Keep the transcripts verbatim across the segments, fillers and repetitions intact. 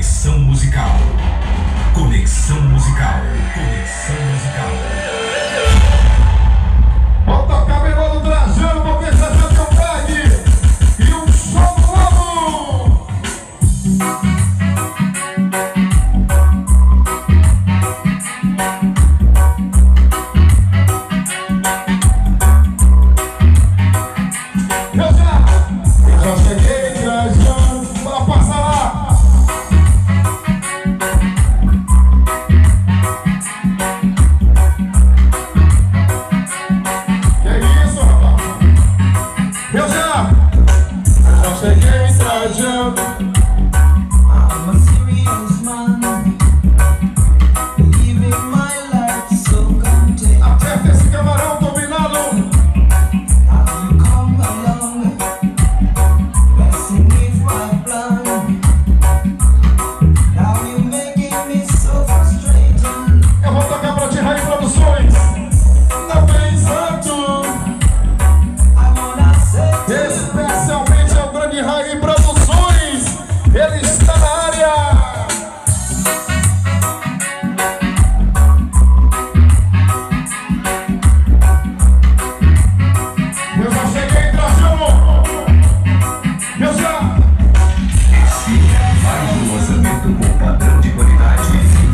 Conexão musical. Conexão musical. Conexão musical. Vamos tocar melhor trajando, porque já já tem um tag e um som novo. Eu já, eu já cheguei trajando, bora passar lá. Cheguei trajando. I'm a serious man, living my life so content. Aperta esse camarão combinado. Have you come along, messing with my plan? Now you're making me so frustrated. Eu vou tocar pra ti, Raí Produções. Não pensando. I wanna say Especialmente ao grande Raí Produções. Ele está na área. Eu já cheguei trajando. Eu já. Esse é mais um lançamento com padrão de qualidade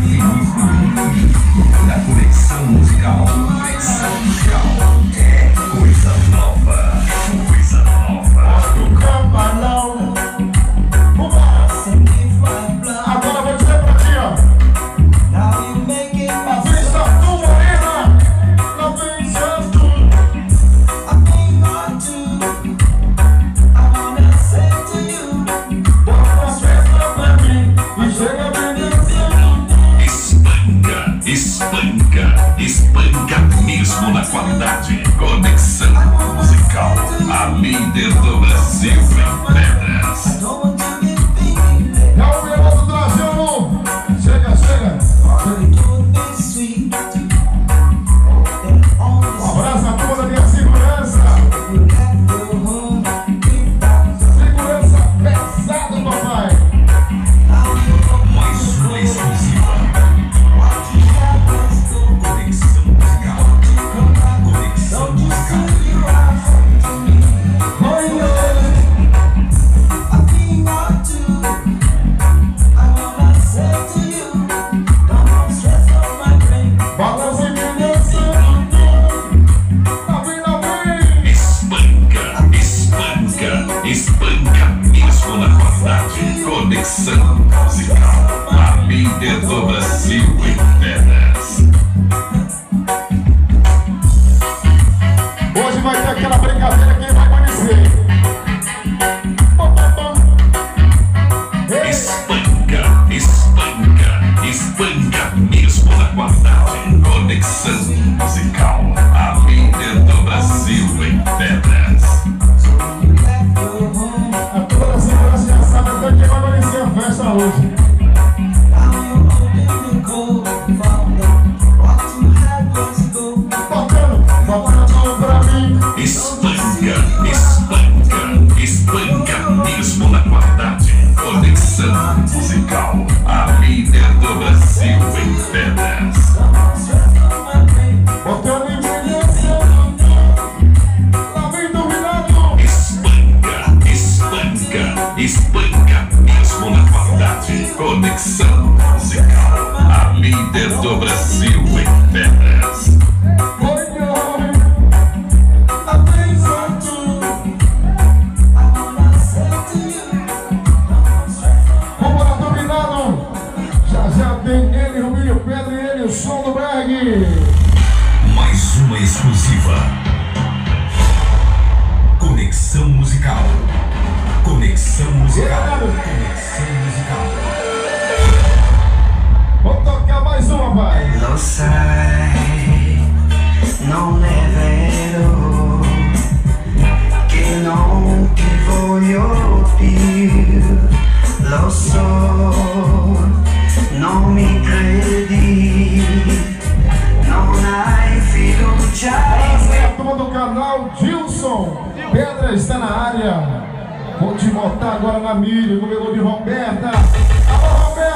na Conexão musical. Conexão musical é coisa nova. Coisa nova. Do camarão. messing with my plan. Agora eu vou dizer pra ti, ó. Now you're making A me vista so do Morena. Não vem certo. I think I do. I wanna say to you, Bota a festa pra mim e chega bem dançando. Espanca, espanca, espanca mesmo na qualidade. Conexão musical, a líder do Brasil em pedras. don't want to be thinking É o piloto trajando. Chega, chega. that it would be sweet. Then on Um the abraço a turma da minha segurança. you left your home, give back. Segurança pesada, papai. Now you Mais uma exclusiva. what you have was to Conexão musical. come back. Conexão Don't you musical. see you are from me? Oi, oi. I think I do. I wanna say to you, don't stress on my brain. Balança e me dançando. Tá bem, tá bem. Espanca, espanca, espanca mesmo na qualidade. Conexão musical, a líder do Brasil em pedras. Hoje vai ter aquela brincadeira, quem vai conhecer. Bom, bom, bom. Ei, Espanca, espanca, espanca mesmo na qualidade. Conexão musical, a líder do Brasil em pedras. You left your home, a turma da segurança já sabe até quem vai conhecer a festa hoje. now you're holding me cold. Found out what you had was gold. Tocando, tocando pra mim. Espanca, espanca, espanca mesmo na qualidade. Conexão musical, a líder do Brasil em pedras. Don't stress on my brain. Botando em mim dançando. Lá vem dominado. Espanca, espanca, espanca mesmo na qualidade. Conexão musical, a líder do Brasil em pedras. Oi, oi. Atenção. I wanna say to you, don't stress on Vamos lá, dominado. Já já tem ele, Rubinho Pedro e ele, o som do Reggae. Mais uma exclusiva. Conexão musical. Conexão musical. Conexão musical. Vou tocar mais uma, vai. Lo sai, non è vero che non ti voglio più. Lo so, non mi credi, non hai fiducia in Essa é a turma do canal Dilson. Pedra está na área. Vou te botar agora na mídia com o meu de Roberta. Alô, Roberta!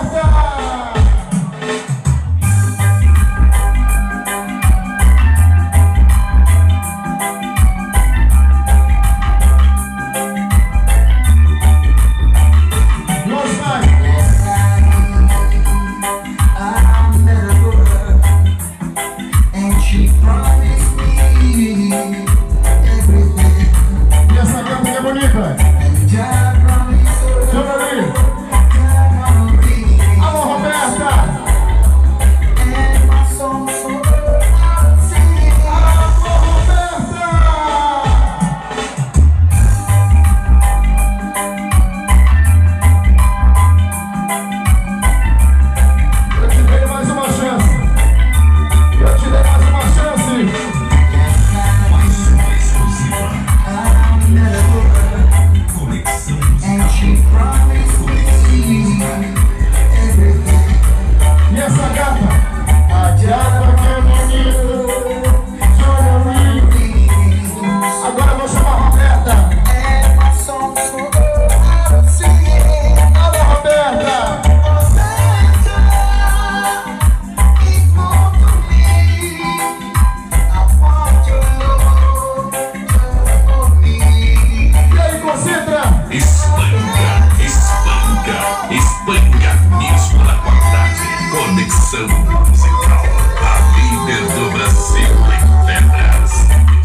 Conexão musical, a líder do Brasil em pedras.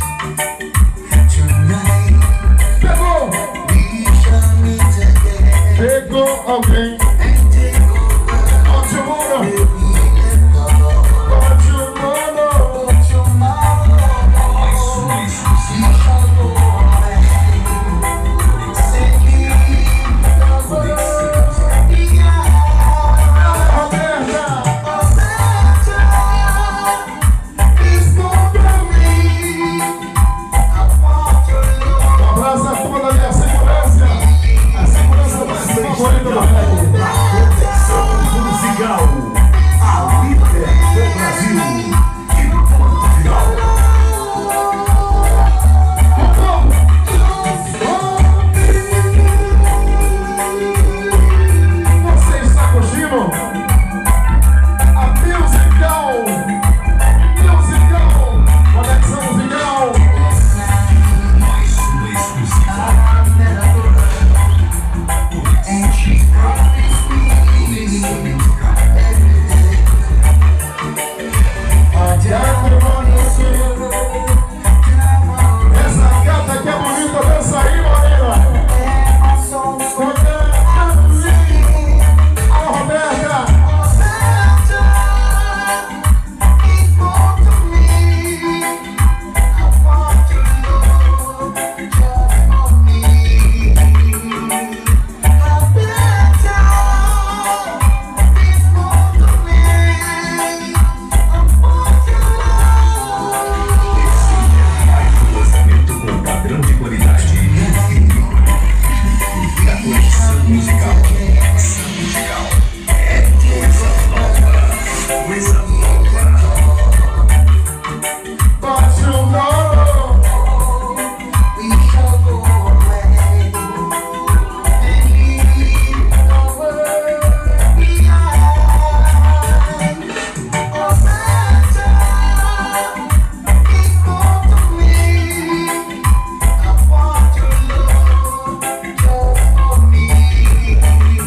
Pegou! Pegou alguém. Onde eu moro? Onde eu moro? Mais uma exclusiva.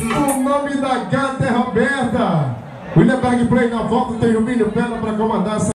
William Play na volta, tem o milho pena para comandar essa